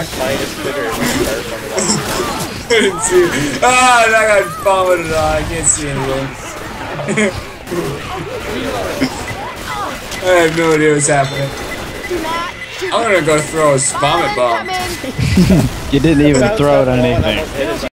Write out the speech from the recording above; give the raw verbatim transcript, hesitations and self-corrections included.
Black Knight is Twitter. I didn't see it. Ah, I got vomited on. I can't see anything. I have no idea what's happening. I'm gonna go throw a vomit bomb. You didn't even throw it on anything.